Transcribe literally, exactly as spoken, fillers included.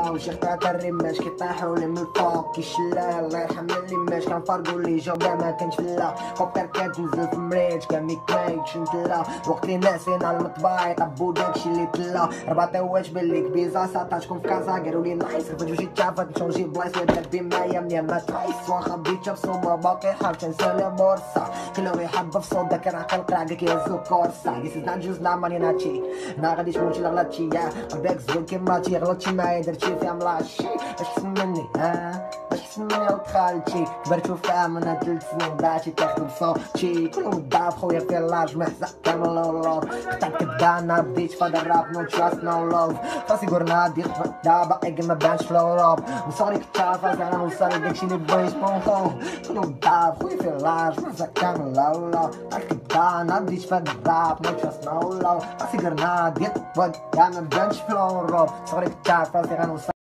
لا وشيخ تاع الرماش كيطيحوا لي من الفوق كيشلا الله يرحم اللي ماش كنفرقوا لي جوبا ما كانش لا كوبير كتنزل في مريج كامي كايكش نتلا وقت اللي ناسين على المطبع يطبو داكشي اللي تلا رباطيوات باللي كبيزا ساطاتكم في كازا قالوا لي نايس رفد وجيت تعرفت نشونجي بلايص ودات بما يمني ما تحيس واخا بيتشا بصومه باقي حاجه نسالي بورصه كلو يحب في صوت داك العقل قرع كيهزو كورسا This is not just not money not cheap ما غاديش نمشي لغلطشي يا قلبك زوين كيما تي غلطتي معايا درتي فيها ملاشي اش حسن مني ها اش حسن مني ودخلتي كبرت وفاهم انا ثلاث سنين باتي تاخد بصوتي كل مضاف خويا في لاج محزق كامل لولوف قطعت كدا انا بديت فهاد الراب نو تراست نو لوف راسي قرنا دي دابا ايك ما بانش في الاوروب من صغري كنت عارف انا نوصل داكشي اللي بغيت بونخو كل مضاف خويا في لاج محزق كامل لولوف قطعت كدا انا بديت فهاد الراب نو تراست نو لوف راسي قرنا دي دابا ما بانش في الاوروب صغري كنت عارف راسي غنوصل